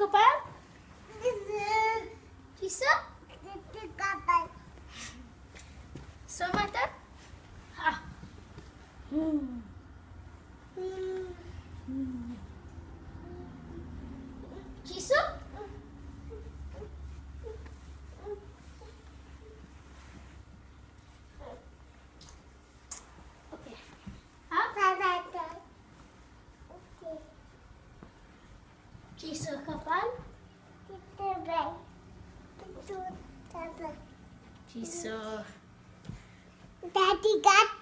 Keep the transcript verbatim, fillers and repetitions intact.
kapal? Kisah? Kapal. So mata? Ha. Hmm. Hmm. Kisah? Okay. Ha? Okay. Kisah kapal? Kapal. Kapal. Kisah. Daddy got